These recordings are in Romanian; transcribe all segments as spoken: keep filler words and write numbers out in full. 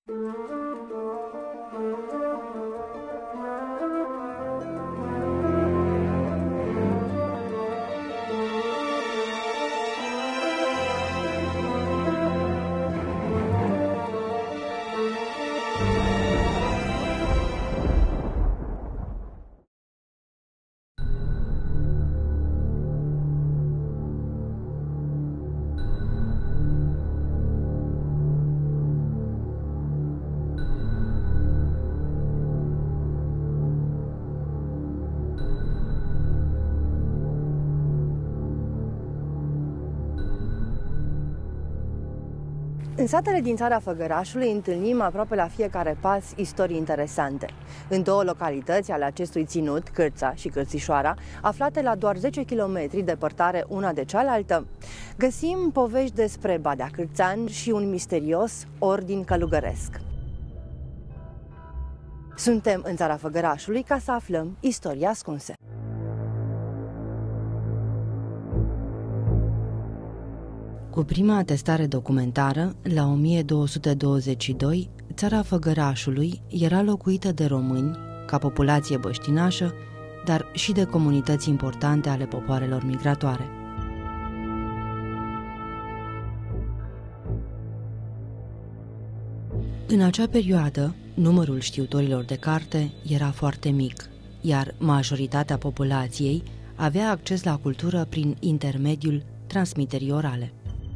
În satele din țara Făgărașului întâlnim aproape la fiecare pas istorii interesante. În două localități ale acestui ținut, Cârța și Cârțișoara, aflate la doar zece kilometri departare una de cealaltă, găsim povești despre Badea Cârțean și un misterios ordin călugăresc. Suntem în țara Făgărașului ca să aflăm istorii ascunse. Cu prima atestare documentară, la o mie două sute douăzeci și doi, țara Făgărașului era locuită de români, ca populație băștinașă, dar și de comunități importante ale popoarelor migratoare. În acea perioadă, numărul știutorilor de carte era foarte mic, iar majoritatea populației avea acces la cultură prin intermediul transmiterii orale.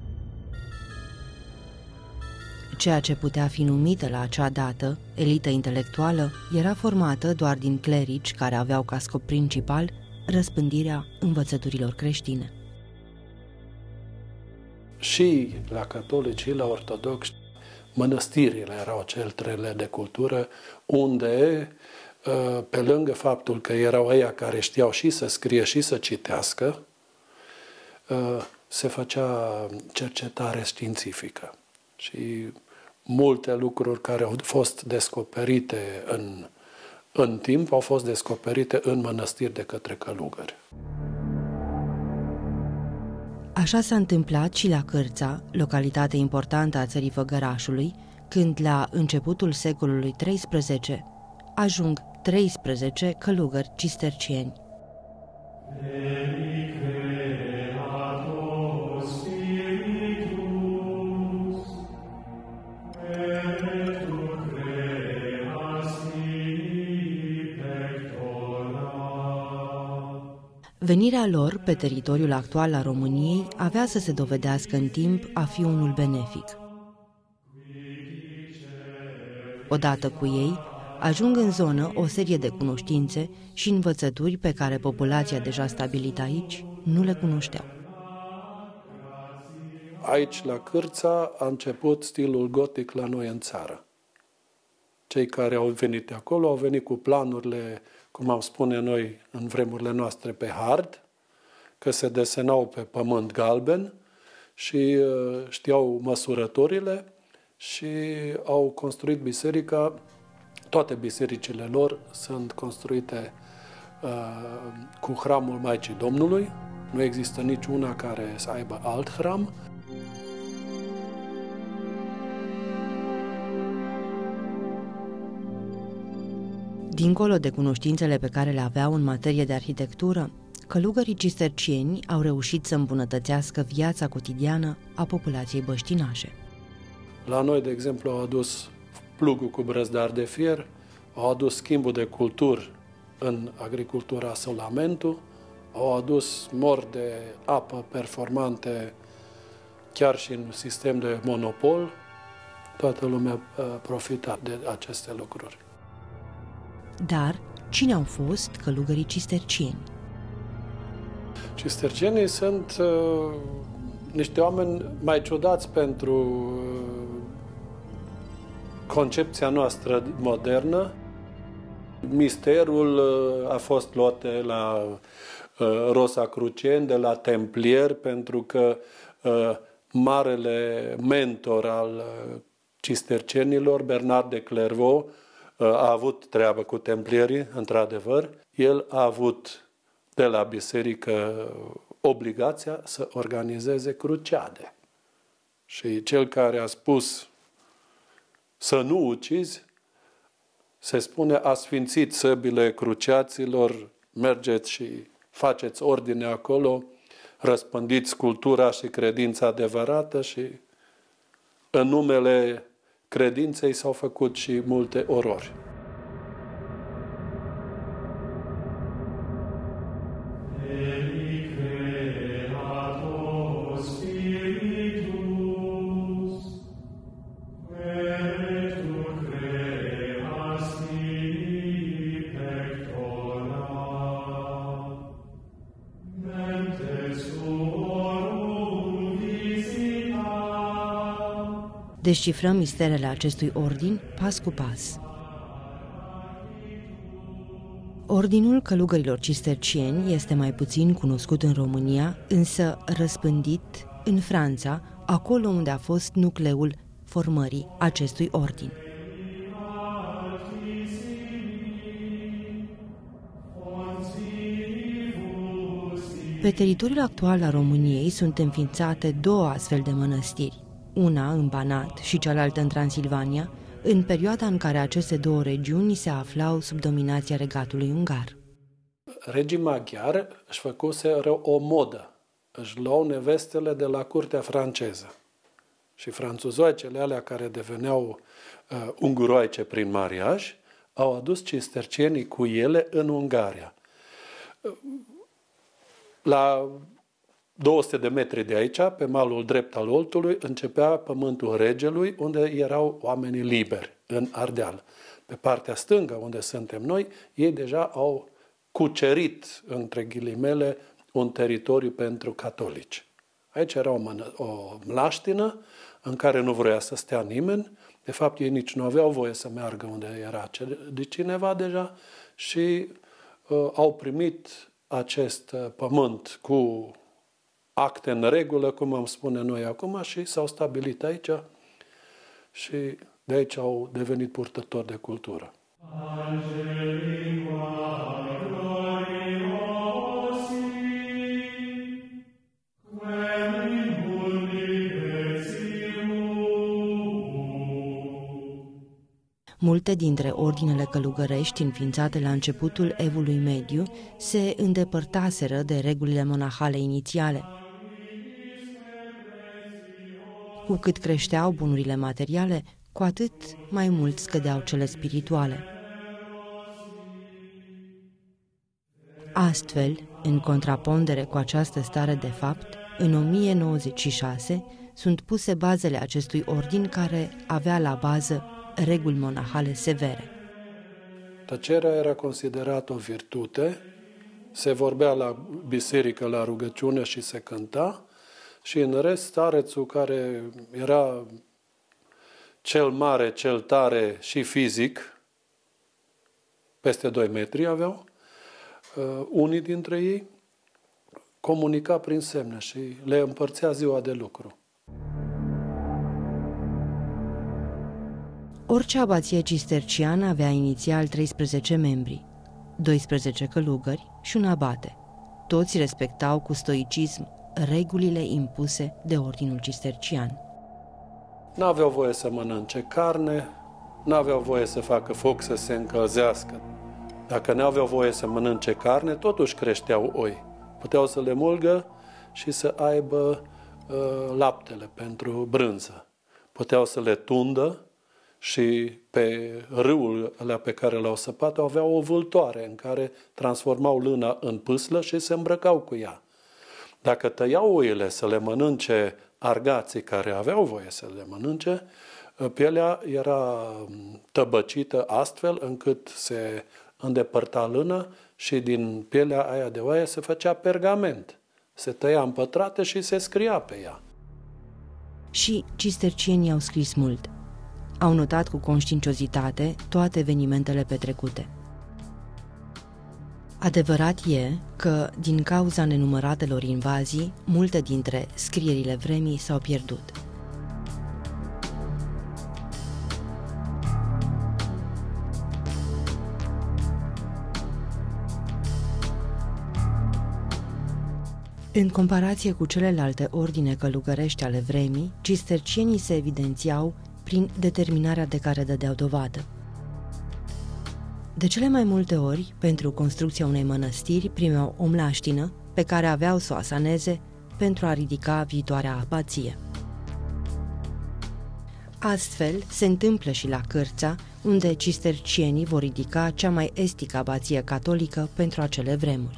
Ceea ce putea fi numită la acea dată elită intelectuală era formată doar din clerici care aveau ca scop principal răspândirea învățăturilor creștine. Și la catolici și la ortodoxi, mănăstirile erau centrele de cultură unde, pe lângă faptul că erau ăia care știau și să scrie și să citească, se făcea cercetare științifică. Și multe lucruri care au fost descoperite în, în timp au fost descoperite în mănăstiri de către călugări. Așa s-a întâmplat și la Cârța, localitate importantă a țării Făgărașului, când la începutul secolului treisprezece ajung treisprezece călugări cistercieni. Venirea lor pe teritoriul actual al României avea să se dovedească în timp a fi unul benefic. Odată cu ei, ajung în zonă o serie de cunoștințe și învățături pe care populația deja stabilită aici nu le cunoșteau. Aici, la Cârța, a început stilul gotic la noi în țară. Cei care au venit de acolo au venit cu planurile, cum am spune noi în vremurile noastre, pe hard, că se desenau pe pământ galben și știau măsurătorile și au construit biserica. Toate bisericile lor sunt construite uh, cu hramul Maicii Domnului. Nu există niciuna care să aibă alt hram. Dincolo de cunoștințele pe care le aveau în materie de arhitectură, călugării cistercieni au reușit să îmbunătățească viața cotidiană a populației băștinașe. La noi, de exemplu, au adus plugul cu brăzdar de fier, au adus schimbul de culturi în agricultura solamentul, au adus mori de apă performante chiar și în sistem de monopol. Toată lumea profita de aceste lucruri. Dar cine au fost călugării cistercieni? Cistercienii sunt uh, niște oameni mai ciudați pentru uh, concepția noastră modernă. Misterul uh, a fost luat de la uh, Rosacrucieni, de la templieri, pentru că uh, marele mentor al uh, cistercienilor, Bernard de Clairvaux, a avut treabă cu templierii, într-adevăr. El a avut de la biserică obligația să organizeze cruciade. Și cel care a spus să nu ucizi, se spune asfințiți săbile cruciaților, mergeți și faceți ordine acolo, răspândiți cultura și credința adevărată și în numele credinței s-au făcut și multe orori. Descifrăm misterele acestui ordin pas cu pas. Ordinul Călugărilor Cistercieni este mai puțin cunoscut în România, însă răspândit în Franța, acolo unde a fost nucleul formării acestui ordin. Pe teritoriul actual al României sunt înființate două astfel de mănăstiri, una în Banat și cealaltă în Transilvania, în perioada în care aceste două regiuni se aflau sub dominația regatului ungar. Regii maghiari își făcuseră o modă, își luau nevestele de la curtea franceză și franțuzoicele alea care deveneau uh, unguroaice prin mariaj au adus cistercienii cu ele în Ungaria. La două sute de metri de aici, pe malul drept al Oltului, începea pământul regelui, unde erau oamenii liberi, în Ardeal. Pe partea stângă, unde suntem noi, ei deja au cucerit, între ghilimele, un teritoriu pentru catolici. Aici era o, mână, o mlaștină în care nu vrea să stea nimeni. De fapt, ei nici nu aveau voie să meargă unde era de cineva deja și uh, au primit acest uh, pământ cu acte în regulă, cum am spune noi acum, și s-au stabilit aici și de aici au devenit purtători de cultură. Multe dintre ordinele călugărești înființate la începutul Evului Mediu se îndepărtaseră de regulile monahale inițiale. Cu cât creșteau bunurile materiale, cu atât mai mult scădeau cele spirituale. Astfel, în contrapondere cu această stare de fapt, în o mie nouăzeci și șase sunt puse bazele acestui ordin care avea la bază reguli monahale severe. Tăcerea era considerată o virtute, se vorbea la biserică, la rugăciune și se cânta, și în rest starețul care era cel mare, cel tare și fizic, peste doi metri aveau, uh, unii dintre ei comunica prin semne și le împărțea ziua de lucru. Orice abație cisterciană avea inițial treisprezece membri, doisprezece călugări și un abate. Toți respectau cu stoicism regulile impuse de ordinul cistercian. N-aveau voie să mănânce carne, n-aveau voie să facă foc să se încălzească. Dacă n-aveau voie să mănânce carne, totuși creșteau oi. Puteau să le mulgă și să aibă uh, laptele pentru brânză. Puteau să le tundă și pe râul alea pe care l-au săpat aveau o vâltoare în care transformau lâna în pâslă și se îmbrăcau cu ea. Dacă tăiau oile să le mănânce argații care aveau voie să le mănânce, pielea era tăbăcită astfel încât se îndepărta lână și din pielea aia de oaie se făcea pergament. Se tăia în pătrate și se scria pe ea. Și cistercienii au scris mult. Au notat cu conștiinciozitate toate evenimentele petrecute. Adevărat e că, din cauza nenumăratelor invazii, multe dintre scrierile vremii s-au pierdut. În comparație cu celelalte ordine călugărești ale vremii, cistercienii se evidențiau prin determinarea de care dădeau dovadă. De cele mai multe ori, pentru construcția unei mănăstiri, primeau o mlaștină pe care aveau să o asaneze pentru a ridica viitoarea abație. Astfel, se întâmplă și la Cârța, unde cistercienii vor ridica cea mai estică abație catolică pentru acele vremuri.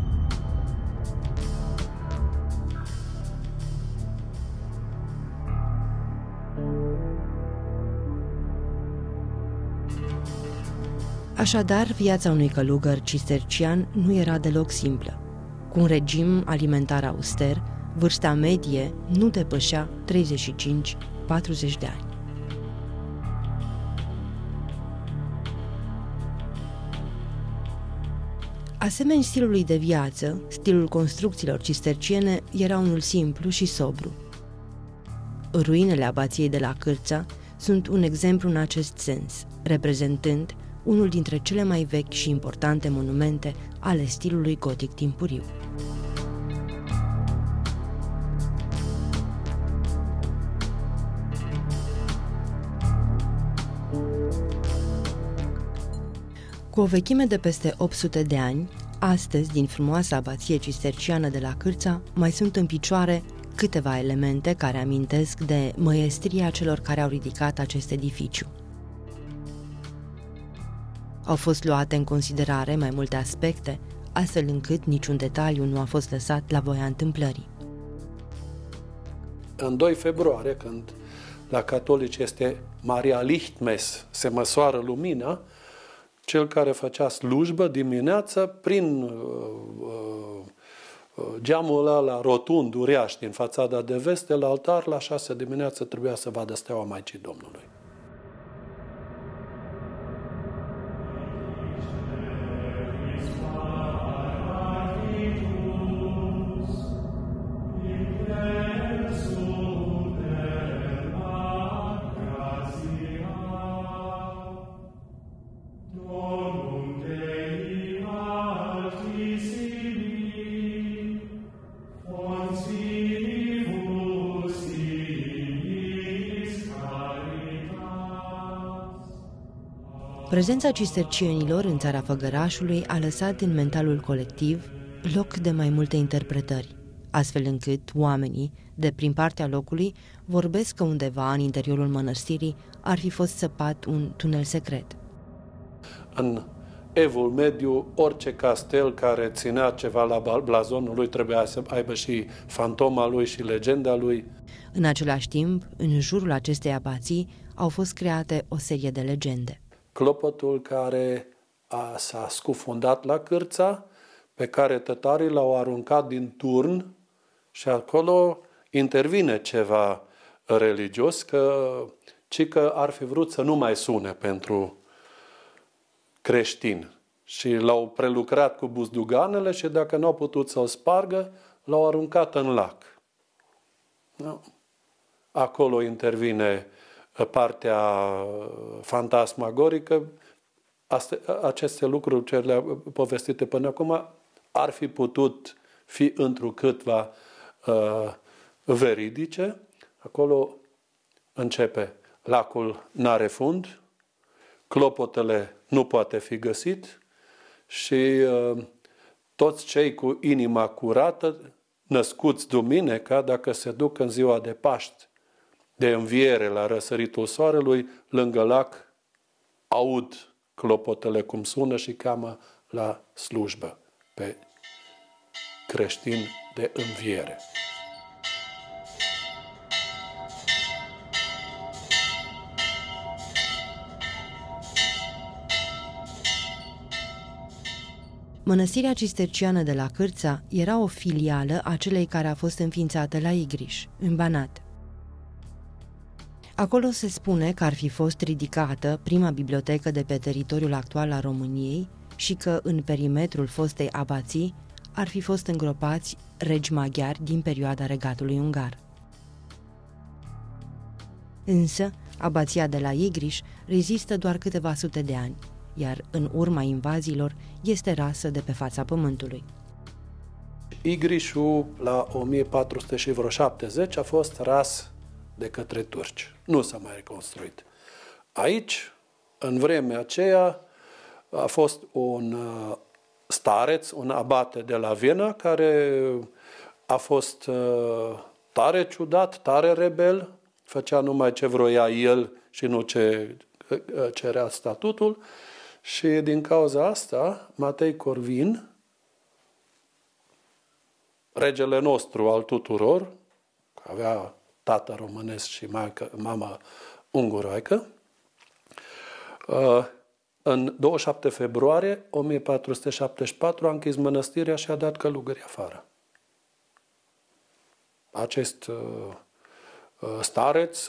Așadar, viața unui călugăr cistercian nu era deloc simplă. Cu un regim alimentar auster, vârsta medie nu depășea treizeci și cinci - patruzeci de ani. Asemeni stilului de viață, stilul construcțiilor cisterciene era unul simplu și sobru. Ruinele abației de la Cârța sunt un exemplu în acest sens, reprezentând unul dintre cele mai vechi și importante monumente ale stilului gotic timpuriu. Cu o vechime de peste opt sute de ani, astăzi, din frumoasa abație cisterciană de la Cârța, mai sunt în picioare câteva elemente care amintesc de măiestria celor care au ridicat acest edificiu. Au fost luate în considerare mai multe aspecte, astfel încât niciun detaliu nu a fost lăsat la voia întâmplării. În doi februarie, când la catolici este Maria Lichtmess, se măsoară lumina, cel care făcea slujbă dimineața, prin uh, uh, geamul ăla rotund, uriaș, din fațada de vest, la altar, la șase dimineața trebuia să vadă steaua Maicii Domnului. Prezența cistercienilor în țara Făgărașului a lăsat în mentalul colectiv loc de mai multe interpretări, astfel încât oamenii, de prin partea locului, vorbesc că undeva în interiorul mănăstirii ar fi fost săpat un tunel secret. În Evul Mediu, orice castel care ținea ceva la blazonul lui trebuia să aibă și fantoma lui și legenda lui. În același timp, în jurul acestei abații au fost create o serie de legende. Clopotul care a, s-a scufundat la Cârța, pe care tătarii l-au aruncat din turn și acolo intervine ceva religios, că, ci că ar fi vrut să nu mai sune pentru creștini. Și l-au prelucrat cu buzduganele și dacă nu au putut să-l spargă, l-au aruncat în lac. No. Acolo intervine partea fantasmagorică. Aste, aceste lucruri ce le-am povestite până acum ar fi putut fi întrucâtva uh, veridice. Acolo începe lacul n-are fund, clopotele nu poate fi găsit și uh, toți cei cu inima curată, născuți duminica, dacă se duc în ziua de Paști, de înviere la răsăritul soarelui, lângă lac, aud clopotele cum sună și cheamă la slujbă pe creștini de înviere. Mănăstirea cisterciană de la Cârța era o filială a celei care a fost înființată la Igriș, în Banat. Acolo se spune că ar fi fost ridicată prima bibliotecă de pe teritoriul actual al României și că în perimetrul fostei abații ar fi fost îngropați regi maghiari din perioada regatului ungar. Însă, abația de la Igriș rezistă doar câteva sute de ani, iar în urma invaziilor este rasă de pe fața pământului. Igrișul, la o mie patru sute șaptezeci, a fost ras de către turci. Nu s-a mai reconstruit. Aici, în vremea aceea, a fost un stareț, un abate de la Viena, care a fost tare ciudat, tare rebel, făcea numai ce vroia el și nu ce cerea statutul. Și din cauza asta, Matei Corvin, regele nostru al tuturor, avea tată românesc și maică, mama unguroaică, în douăzeci și șapte februarie o mie patru sute șaptezeci și patru a închis mănăstirea și a dat călugării afară. Acest stareț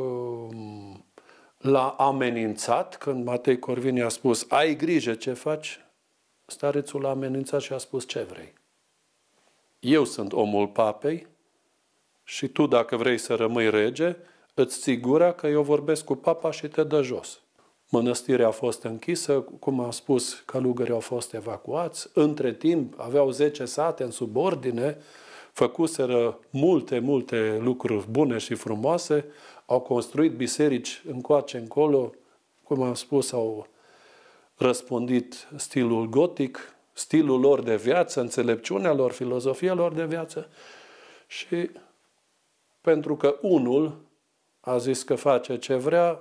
l-a amenințat când Matei Corvin i-a spus: ai grijă ce faci. Starețul l-a amenințat și a spus: ce vrei? Eu sunt omul papei și tu, dacă vrei să rămâi rege, îți ții gura că eu vorbesc cu papa și te dă jos. Mănăstirea a fost închisă, cum am spus, călugării au fost evacuați. Între timp aveau zece sate în subordine, făcuseră multe, multe lucruri bune și frumoase, au construit biserici încoace încolo, cum am spus, au răspândit stilul gotic, stilul lor de viață, înțelepciunea lor, filozofia lor de viață. Și pentru că unul a zis că face ce vrea,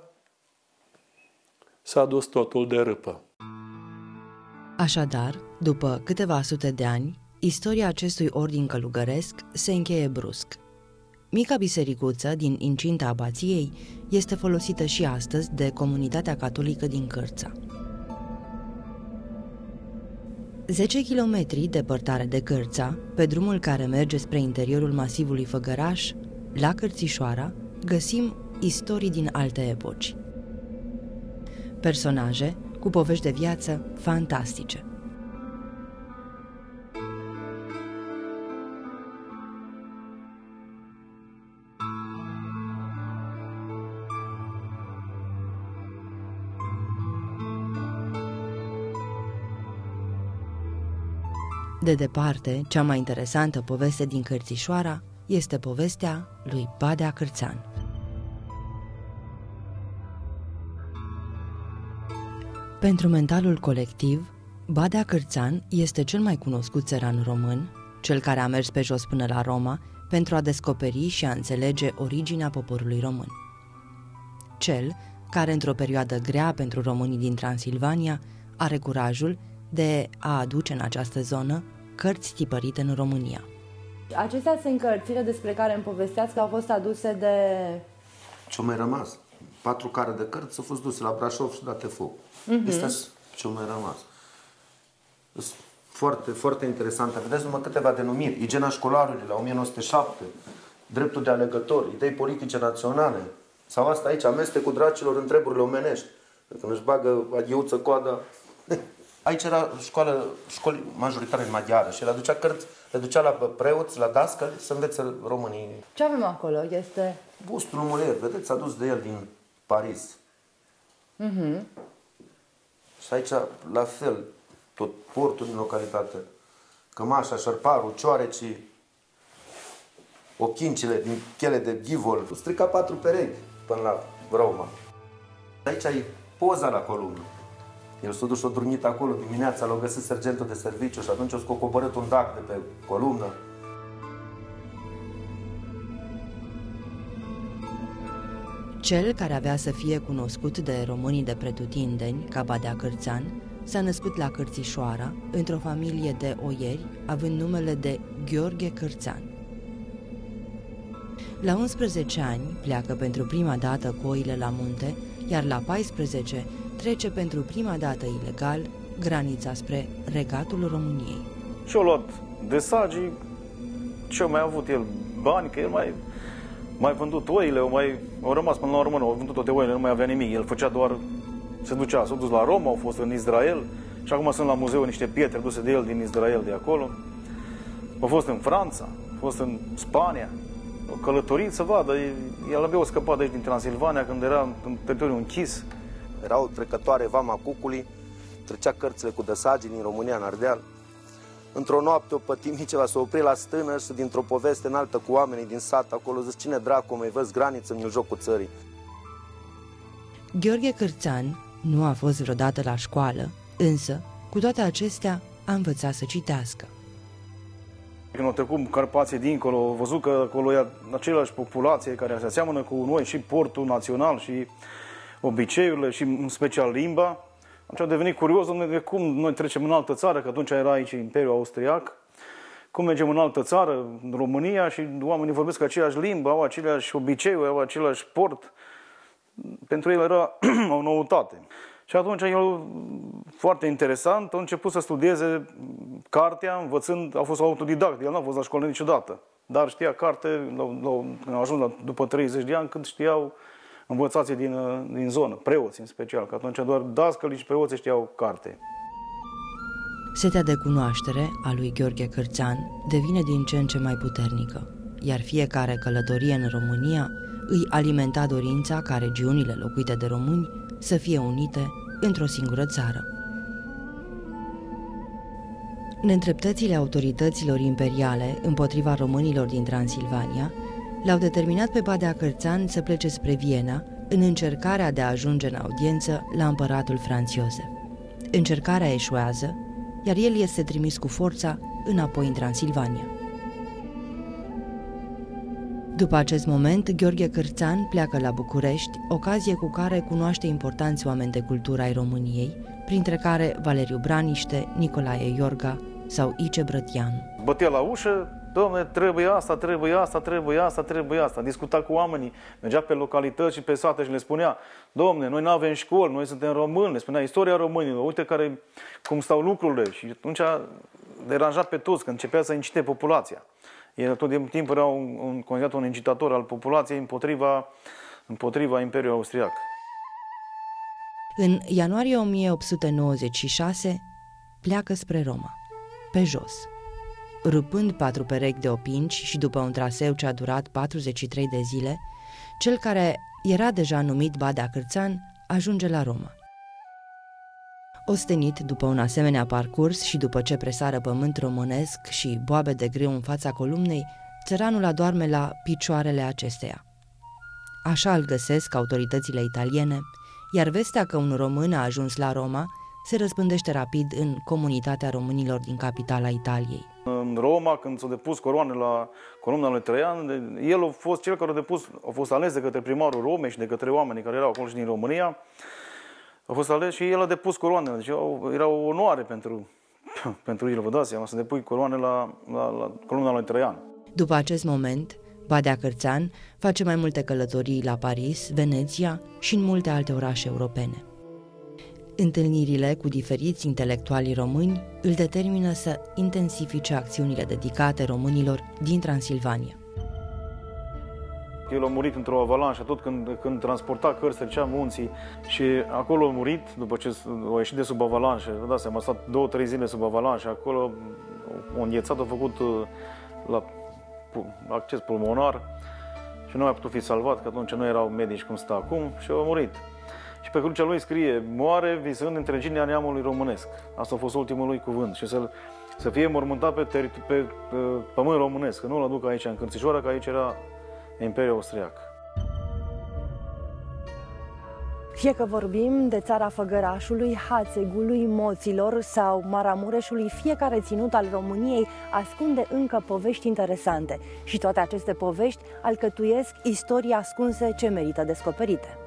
s-a dus totul de râpă. Așadar, după câteva sute de ani, istoria acestui ordin călugăresc se încheie brusc. Mica bisericuță din incinta abației este folosită și astăzi de comunitatea catolică din Cârța. zece kilometri depărtare de Cârța, pe drumul care merge spre interiorul masivului Făgăraș, la Cârțișoara, găsim istorii din alte epoci. Personaje cu povești de viață fantastice. De departe, cea mai interesantă poveste din Cârțișoara este povestea lui Badea Cârțan. Pentru mentalul colectiv, Badea Cârțan este cel mai cunoscut țăran român, cel care a mers pe jos până la Roma pentru a descoperi și a înțelege originea poporului român. Cel care, într-o perioadă grea pentru românii din Transilvania, are curajul de a aduce în această zonă cărți tipărite în România. Acestea sunt cărțile despre care îmi povesteați că au fost aduse de... Ce-au mai rămas? Patru care de cărți au fost duse la Brașov și date foc. Uh-huh. Este ce-au mai rămas. Sunt foarte, foarte interesante. Vedeți numai câteva denumiri. Igiena școlarului la o mie nouă sute șapte, dreptul de alegător, idei politice naționale. Sau asta aici, amestecul dracilor în treburile omenești. Când își bagă aghiuță coada... Aici era școală, școli majoritară în maghiară și le aducea cărți, le ducea la preoți, la dascăli, să învețe românii. Ce avem acolo? Este... Bustul lui Molière, vedeți, s-a dus de el din Paris. Uh-huh. Și aici, la fel, tot portul din localitate. Cămașa, șărparul, cioarecii, ochincile din piele de ghivol. Strica patru perechi până la Roma. Aici e poza la columnă. El s-a dus și-a drunit acolo dimineața, l-a găsit sergentul de serviciu și atunci a coborât un dac de pe columnă. Cel care avea să fie cunoscut de românii de pretutindeni, ca Badea Cârțan, s-a născut la Cârțișoara, într-o familie de oieri, având numele de Gheorghe Cârțan. La unsprezece ani pleacă pentru prima dată cu oile la munte, iar la paisprezece trece pentru prima dată ilegal granița spre Regatul României. Și-a luat de sagii, ce-a mai avut el bani, că el mai, mai vândut oile, au mai, au rămas până la urmă, au vândut toate oile, nu mai avea nimic. El făcea doar, se ducea, s-a dus la Roma, au fost în Israel și acum sunt la muzeu niște pietre duse de el din Israel, de acolo. Au fost în Franța, au fost în Spania, au călătorit să vadă. El abia a scăpat de aici din Transilvania când era în teritoriul închis. Erau trecătoare vama Cucului, trecea cărțile cu dăsagii din România în Ardeal. într-o noapte o pătimi ceva, s-a oprit la stână și dintr-o poveste înaltă cu oamenii din sat acolo, zic, cine dracu mai văz graniță în jocul țării. Gheorghe Cârțan nu a fost vreodată la școală, însă, cu toate acestea, a învățat să citească. Când au trecut Carpații dincolo, au văzut că acolo e aceleași populație care se aseamănă cu noi, și portul național, și obiceiurile, și în special limba. Atunci au devenit curios de cum noi trecem în altă țară, că atunci era aici Imperiul Austriac, cum mergem în altă țară, în România, și oamenii vorbesc aceeași limbă, au aceleași obiceiuri, au același port. Pentru el era o noutate. Și atunci el, foarte interesant, a început să studieze cartea, învățând, a fost autodidact, el n-a fost la școală niciodată. Dar știa carte, când a ajuns la, după treizeci de ani, când știau învățații din, din zonă, preoți în special, că atunci doar dascălii și preoții știau carte. Setea de cunoaștere a lui Gheorghe Cârțan devine din ce în ce mai puternică, iar fiecare călătorie în România îi alimenta dorința ca regiunile locuite de români să fie unite într-o singură țară. Neîndreptățile autorităților imperiale împotriva românilor din Transilvania l-au determinat pe Badea Cârțan să plece spre Viena în încercarea de a ajunge în audiență la împăratul Franz Iosef. Încercarea eșuează, iar el este trimis cu forța înapoi în Transilvania. După acest moment, Gheorghe Cârțan pleacă la București, ocazie cu care cunoaște importanți oameni de cultură ai României, printre care Valeriu Braniște, Nicolae Iorga sau Ice Brătianu. Bătea la ușă, dom'le, trebuie asta, trebuie asta, trebuie asta, trebuie asta. Discuta cu oamenii, mergea pe localități și pe sate și le spunea, dom'le, noi nu avem școli, noi suntem români, le spunea istoria românilor, uite care, cum stau lucrurile. Și atunci deranja pe toți, când începea să incite populația. El tot timpul era un, un, considerat un incitator al populației împotriva, împotriva Imperiului Austriac. În ianuarie o mie opt sute nouăzeci și șase pleacă spre Roma, pe jos. Rupând patru perechi de opinci și după un traseu ce a durat patruzeci și trei de zile, cel care era deja numit Badea Cârțan ajunge la Roma. Ostenit după un asemenea parcurs și după ce presară pământ românesc și boabe de grâu în fața columnei, țăranul adorme la picioarele acesteia. Așa îl găsesc autoritățile italiene, iar vestea că un român a ajuns la Roma se răspândește rapid în comunitatea românilor din capitala Italiei. În Roma, când s-a depus coroane la columna lui Traian, el a fost cel care a depus, a fost ales de către primarul Romei și de către oamenii care erau acolo și din România. A fost ales și el a depus coroanele. Deci era o onoare pentru, pentru el, vă dați seama, să depui coroane la, la, la columna lui Traian. După acest moment, Badea Cârțan face mai multe călătorii la Paris, Veneția și în multe alte orașe europene. Întâlnirile cu diferiți intelectuali români îl determină să intensifice acțiunile dedicate românilor din Transilvania. El a murit într-o avalanșă, tot când, când transporta cărți, trecea munții și acolo a murit, după ce a ieșit de sub avalanșă. Vă dați seama, a stat două, trei zile sub avalanșă, acolo o înghețat, a făcut la acces pulmonar și nu a putut fi salvat, că atunci nu erau medici cum stă acum și a murit. Și pe crucea lui scrie, moare visând întregirea neamului românesc. Asta a fost ultimul lui cuvânt și să, să fie mormântat pe, pe, pe pământ românesc, că nu-l aduc aici în Cârțișoara, că aici era Imperiul Austriac. Fie că vorbim de țara Făgărașului, Hațegului, Moților sau Maramureșului, fiecare ținut al României ascunde încă povești interesante și toate aceste povești alcătuiesc istorii ascunse ce merită descoperite.